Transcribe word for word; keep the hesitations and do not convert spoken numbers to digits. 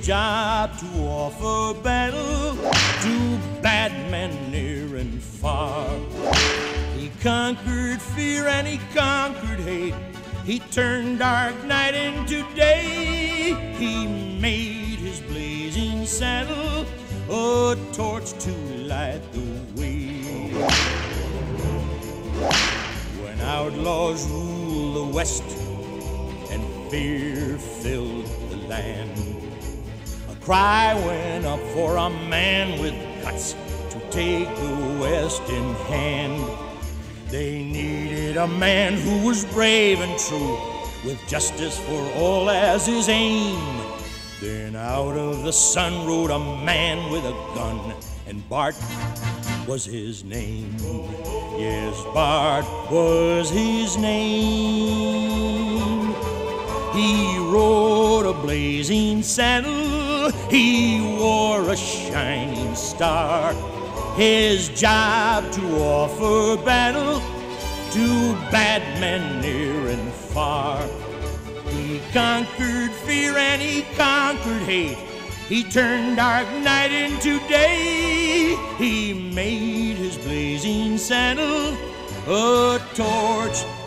job to offer battle to bad men near and far. He conquered fear and he conquered hate. He turned dark night into day. He made his blazing saddle a torch to light the way. When outlaws ruled the West and fear filled the land, a cry went up for a man with guts to take the West in hand. They needed a man who was brave and true, with justice for all as his aim. Then out of the sun rode a man with a gun, and Bart was his name. Yes, Bart was his name. He rode a blazing saddle, he wore a shining star. His job to offer battle to bad men near and far. He conquered fear and he conquered hate. He turned dark night into day. He made his blazing saddle a torch